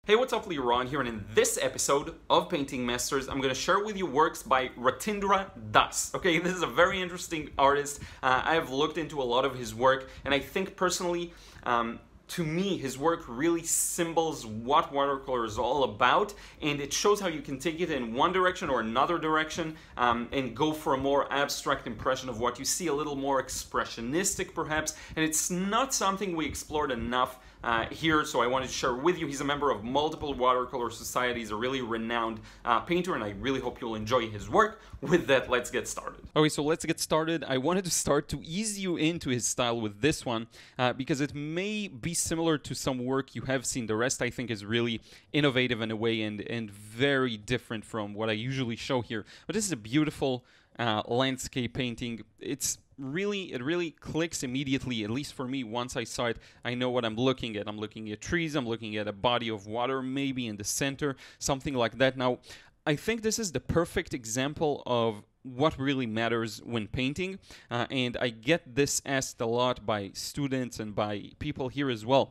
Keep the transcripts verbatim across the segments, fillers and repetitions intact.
Hey, what's up, Liron here, and in this episode of Painting Masters, I'm going to share with you works by Ratindra. Okay, this is a very interesting artist. Uh, I have looked into a lot of his work, and I think personally, um, to me, his work really symbols what watercolor is all about, and it shows how you can take it in one direction or another direction um, and go for a more abstract impression of what you see, a little more expressionistic perhaps, and it's not something we explored enough uh, here, so I wanted to share with you. He's a member of multiple watercolor societies, a really renowned uh, painter, and I really hope you'll enjoy his work. With that, let's get started. Okay, so let's get started. I wanted to start to ease you into his style with this one uh, because it may be similar to some work you have seen. The rest, I think, is really innovative in a way and, and very different from what I usually show here. But this is a beautiful uh, landscape painting. It's really, it really clicks immediately, at least for me. Once I saw it, I know what I'm looking at. I'm looking at trees, I'm looking at a body of water, maybe in the center, something like that. Now, I think this is the perfect example of what really matters when painting, uh, and I get this asked a lot by students and by people here as well.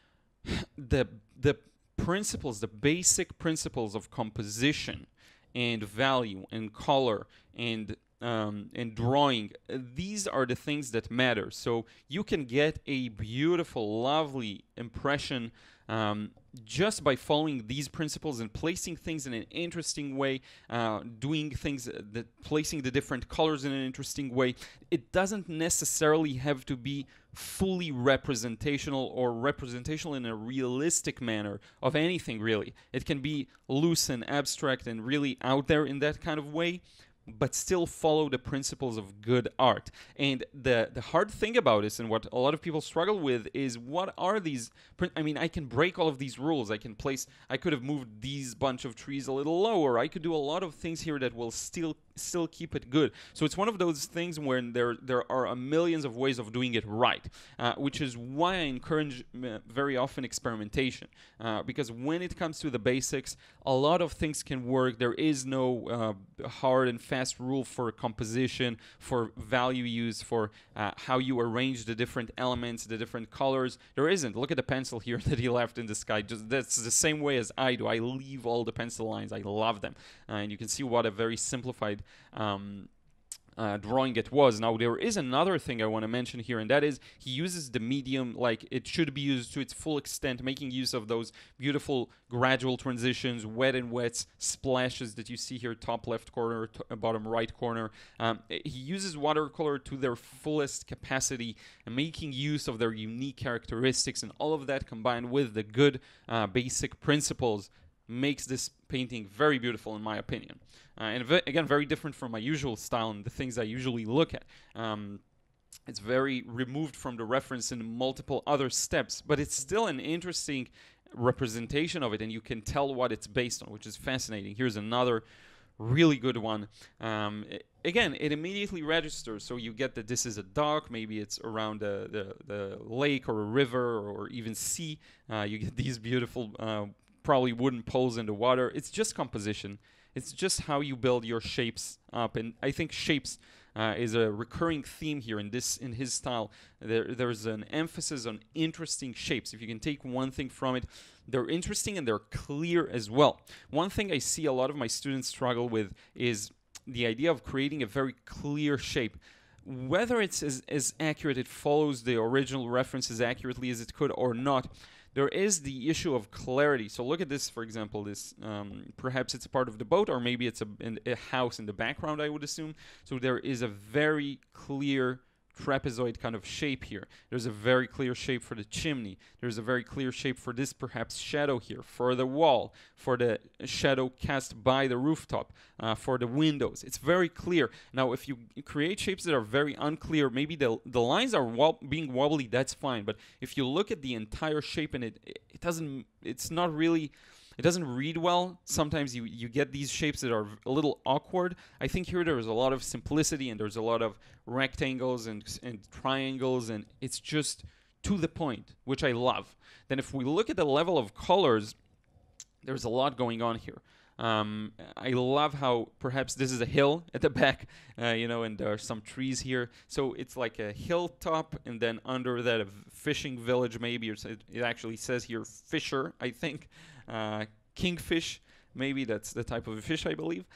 The, the principles, the basic principles of composition and value and color and um, and drawing, these are the things that matter. So you can get a beautiful, lovely impression Um, just by following these principles and placing things in an interesting way, uh, doing things, that placing the different colors in an interesting way. It doesn't necessarily have to be fully representational or representational in a realistic manner of anything, really. It can be loose and abstract and really out there in that kind of way, but still follow the principles of good art. And the, the hard thing about this, and what a lot of people struggle with, is what are these... I mean, I can break all of these rules. I can place... I could have moved these bunch of trees a little lower. I could do a lot of things here that will still still keep it good. So it's one of those things where there, there are a millions of ways of doing it right, uh, which is why I encourage uh, very often experimentation. Uh, because when it comes to the basics, a lot of things can work. There is no uh, hard and fast rule for composition, for value use, for uh, how you arrange the different elements, the different colors. There isn't. Look at the pencil here that he left in the sky. Just that's the same way as I do. I leave all the pencil lines. I love them. Uh, and you can see what a very simplified um, Uh, drawing it was. Now, there is another thing I want to mention here, and that is he uses the medium like it should be used to its full extent, making use of those beautiful gradual transitions, wet and wets, splashes that you see here, top left corner, bottom right corner. Um, he uses watercolor to their fullest capacity, and making use of their unique characteristics, and all of that combined with the good uh, basic principles makes this painting very beautiful, in my opinion. Uh, and ve again, very different from my usual style and the things I usually look at. Um, it's very removed from the reference in multiple other steps, but it's still an interesting representation of it, and you can tell what it's based on, which is fascinating. Here's another really good one. Um, it, again, it immediately registers, so you get that this is a dock, maybe it's around the, the, the lake or a river or even sea. Uh, you get these beautiful uh, probably wooden poles in the water. It's just composition. It's just how you build your shapes up, and I think shapes uh, is a recurring theme here in this in his style. There, there's an emphasis on interesting shapes. If you can take one thing from it, they're interesting and they're clear as well. One thing I see a lot of my students struggle with is the idea of creating a very clear shape. Whether it's as, as accurate, it follows the original reference as accurately as it could or not, there is the issue of clarity. So look at this, for example, this um, perhaps it's a part of the boat, or maybe it's a, in, a house in the background, I would assume. So there is a very clear trapezoid kind of shape here. There's a very clear shape for the chimney. There's a very clear shape for this perhaps shadow here, for the wall, for the shadow cast by the rooftop, uh, for the windows. It's very clear. Now, if you create shapes that are very unclear, maybe the, the lines are wob being wobbly, that's fine. But if you look at the entire shape and it, it doesn't, it's not really... It doesn't read well. Sometimes you, you get these shapes that are a little awkward. I think here there's a lot of simplicity, and there's a lot of rectangles and, and triangles, and it's just to the point, which I love. Then if we look at the level of colors, there's a lot going on here. Um, I love how perhaps this is a hill at the back, uh, you know, and there are some trees here. So it's like a hilltop, and then under that a fishing village maybe, or it, it actually says here Fisher, I think. uh, kingfish. Maybe that's the type of fish, I believe.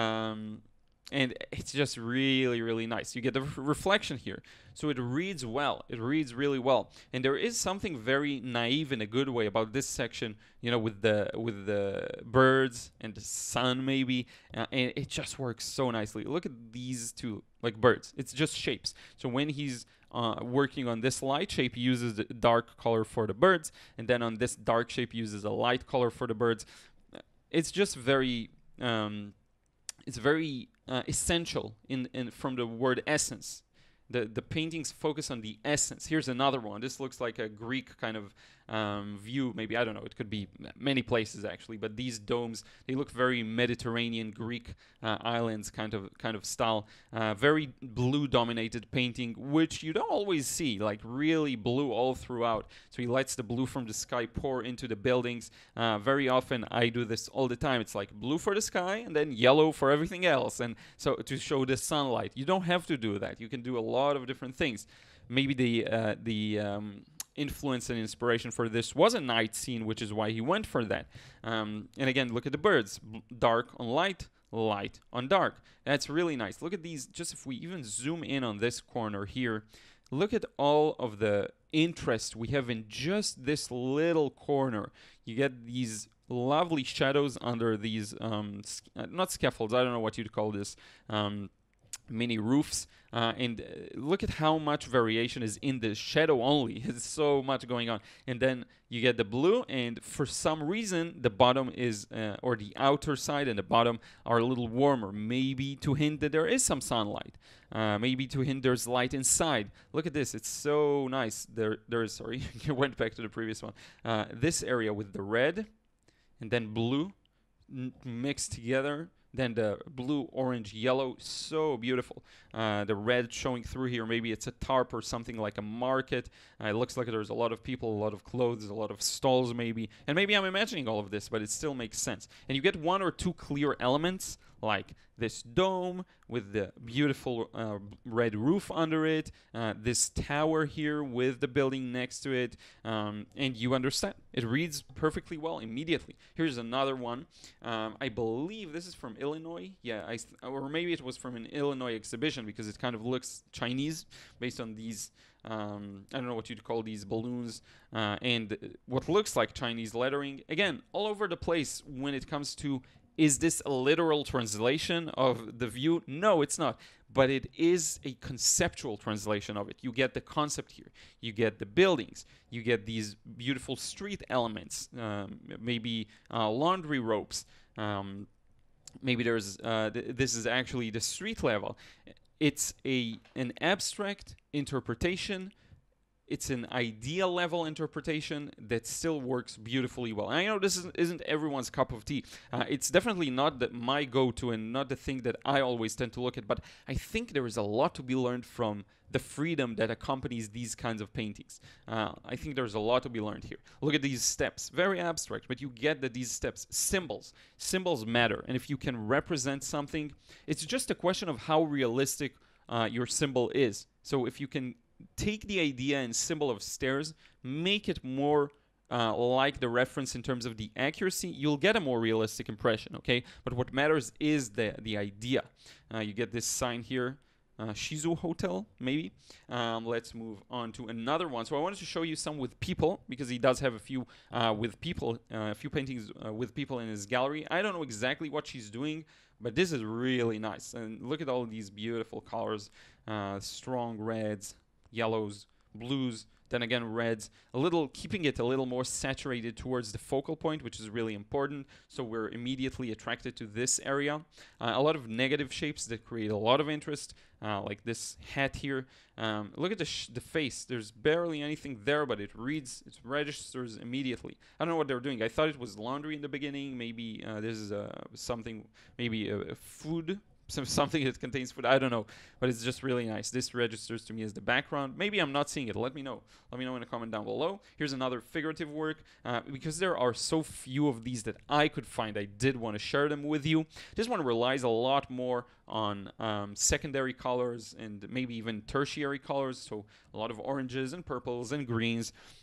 Um, and it's just really, really nice. You get the reflection here. So it reads well. It reads really well. And there is something very naive in a good way about this section, you know, with the with the birds and the sun maybe. Uh, and it just works so nicely. Look at these two, like birds. It's just shapes. So when he's uh, working on this light shape, he uses the dark color for the birds. And then on this dark shape, he uses a light color for the birds. It's just very... Um, it's very uh, essential in, in from the word essence. The the paintings focus on the essence. Here's another one. This looks like a Greek kind of um, view. Maybe, I don't know. It could be many places actually. But these domes, they look very Mediterranean, Greek uh, islands kind of kind of style. Uh, very blue-dominated painting, which you don't always see. Like really blue all throughout. So he lets the blue from the sky pour into the buildings. Uh, very often I do this all the time. It's like blue for the sky and then yellow for everything else. And so to show the sunlight, you don't have to do that. You can do a lot of different things. Maybe the uh, the um, influence and inspiration for this was a night scene, which is why he went for that. Um, and again, look at the birds. B- dark on light, light on dark. That's really nice. Look at these. Just if we even zoom in on this corner here, look at all of the interest we have in just this little corner. You get these lovely shadows under these, um, sc- uh, not scaffolds, I don't know what you'd call this, um, mini roofs, uh, and uh, look at how much variation is in the shadow only. There's so much going on. And then you get the blue, and for some reason the bottom is uh, or the outer side and the bottom are a little warmer, maybe to hint that there is some sunlight, uh, maybe to hint there's light inside. Look at this, it's so nice. There there is, sorry, you went back to the previous one. Uh, this area with the red and then blue n- mixed together. Then the blue, orange, yellow, so beautiful. Uh, the red showing through here, maybe it's a tarp or something like a market. Uh, it looks like there's a lot of people, a lot of clothes, a lot of stalls maybe. And maybe I'm imagining all of this, but it still makes sense. And you get one or two clear elements, like this dome with the beautiful uh, red roof under it, uh, this tower here with the building next to it, um, and you understand. It reads perfectly well immediately. Here's another one. Um, I believe this is from Illinois. Yeah, I th- or maybe it was from an Illinois exhibition because it kind of looks Chinese based on these, um, I don't know what you'd call these balloons, uh, and what looks like Chinese lettering. Again, all over the place when it comes to, is this a literal translation of the view? No, it's not. But it is a conceptual translation of it. You get the concept here. You get the buildings. You get these beautiful street elements. Um, maybe uh, laundry ropes. Um, maybe there's uh, th- this is actually the street level. It's a an abstract interpretation. It's an idea level interpretation that still works beautifully well. And I know this isn't, isn't everyone's cup of tea. Uh, it's definitely not the, my go-to and not the thing that I always tend to look at, but I think there is a lot to be learned from the freedom that accompanies these kinds of paintings. Uh, I think there's a lot to be learned here. Look at these steps. Very abstract, but you get that these steps, symbols, symbols matter. And if you can represent something, it's just a question of how realistic uh, your symbol is. So if you can take the idea and symbol of stairs, make it more uh, like the reference in terms of the accuracy, you'll get a more realistic impression, okay? But what matters is the, the idea. Uh, you get this sign here, uh, Shizu Hotel, maybe. Um, let's move on to another one. So I wanted to show you some with people, because he does have a few uh, with people, uh, a few paintings uh, with people in his gallery. I don't know exactly what she's doing, but this is really nice. And look at all these beautiful colors, uh, strong reds, yellows, blues, then again reds, a little keeping it a little more saturated towards the focal point, which is really important. So we're immediately attracted to this area. Uh, a lot of negative shapes that create a lot of interest, uh, like this hat here. Um, look at the sh- the face. There's barely anything there, but it reads, it registers immediately. I don't know what they're doing. I thought it was laundry in the beginning. Maybe uh, this is uh, something, maybe a, a food. Some, something that contains food, I don't know, but it's just really nice. This registers to me as the background. Maybe I'm not seeing it. Let me know. Let me know in a comment down below. Here's another figurative work. Uh, because there are so few of these that I could find, I did want to share them with you. This one relies a lot more on um, secondary colors and maybe even tertiary colors, so a lot of oranges and purples and greens.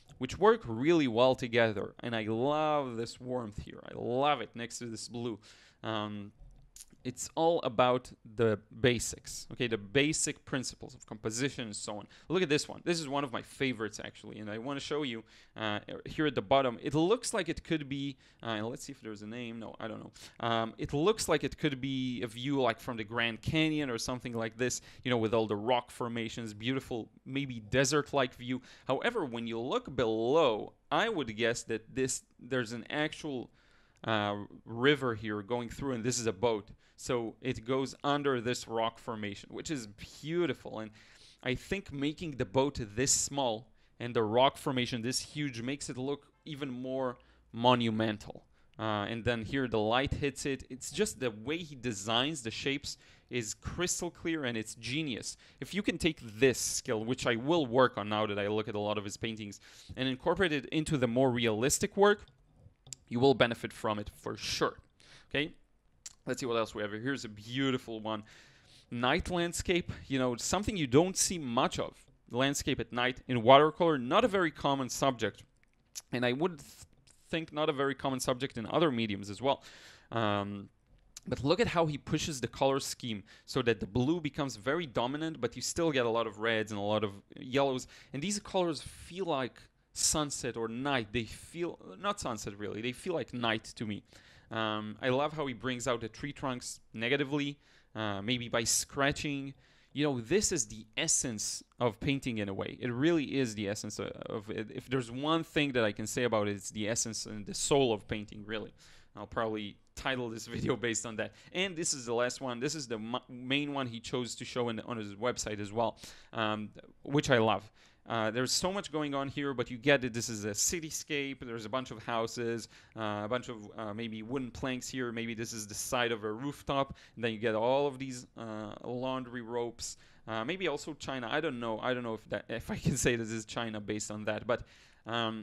which work really well together. And I love this warmth here. I love it next to this blue. Um, it's all about the basics, okay, the basic principles of composition and so on. Look at this one. This is one of my favorites, actually, and I want to show you uh, here at the bottom. It looks like it could be, uh, let's see if there's a name. No, I don't know. Um, it looks like it could be a view like from the Grand Canyon or something like this, you know, with all the rock formations, beautiful, maybe desert-like view. However, when you look below, I would guess that this there's an actual uh, river here going through, and this is a boat. So it goes under this rock formation, which is beautiful. And I think making the boat this small and the rock formation this huge makes it look even more monumental. Uh, and then here the light hits it. It's just the way he designs the shapes is crystal clear, and it's genius. If you can take this skill, which I will work on now that I look at a lot of his paintings, and incorporate it into the more realistic work, you will benefit from it for sure. Okay? Let's see what else we have here. Here's a beautiful one. Night landscape, you know, something you don't see much of. Landscape at night in watercolor, not a very common subject. And I would th think not a very common subject in other mediums as well. Um, but look at how he pushes the color scheme so that the blue becomes very dominant, but you still get a lot of reds and a lot of yellows. And these colors feel like sunset or night. They feel, not sunset really, they feel like night to me. Um, I love how he brings out the tree trunks negatively, uh, maybe by scratching. You know, this is the essence of painting in a way. It really is the essence of, of it. If there's one thing that I can say about it, it's the essence and the soul of painting, really. I'll probably title this video based on that. And this is the last one. This is the main one he chose to show in, on his website as well, um, which I love. Uh, there's so much going on here, but you get it. This is a cityscape. There's a bunch of houses, uh, a bunch of uh, maybe wooden planks here. Maybe this is the side of a rooftop. And then you get all of these uh, laundry ropes. Uh, maybe also China. I don't know. I don't know if that if I can say this is China based on that. But um,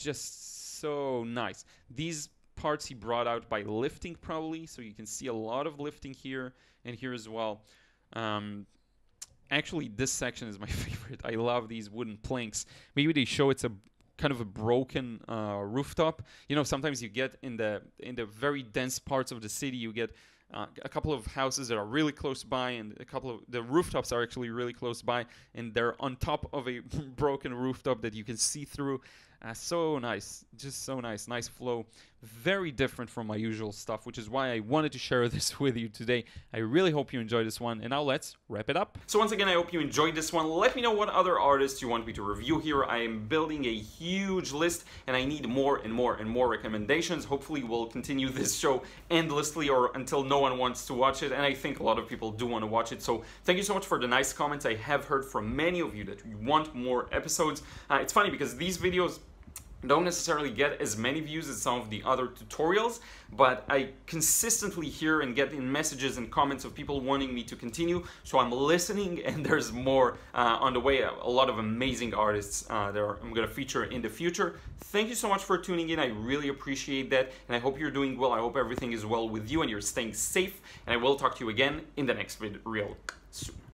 just so nice. These parts he brought out by lifting probably. So you can see a lot of lifting here and here as well. Um, Actually, this section is my favorite. I love these wooden planks. Maybe they show it's a kind of a broken uh, rooftop. You know, sometimes you get in the in the very dense parts of the city, you get uh, a couple of houses that are really close by, and a couple of the rooftops are actually really close by, and they're on top of a broken rooftop that you can see through. Uh, so nice, just so nice, nice flow. Very different from my usual stuff, which is why I wanted to share this with you today. I really hope you enjoyed this one, and now let's wrap it up. So once again, I hope you enjoyed this one. Let me know what other artists you want me to review here. I am building a huge list, and I need more and more and more recommendations. Hopefully we'll continue this show endlessly or until no one wants to watch it, and I think a lot of people do want to watch it. So thank you so much for the nice comments. I have heard from many of you that you want more episodes. Uh, it's funny because these videos don't necessarily get as many views as some of the other tutorials, but I consistently hear and get in messages and comments of people wanting me to continue, so I'm listening, and there's more uh, on the way. A lot of amazing artists uh, that are, I'm going to feature in the future. Thank you so much for tuning in. I really appreciate that, and I hope you're doing well. I hope everything is well with you and you're staying safe, and I will talk to you again in the next video real soon.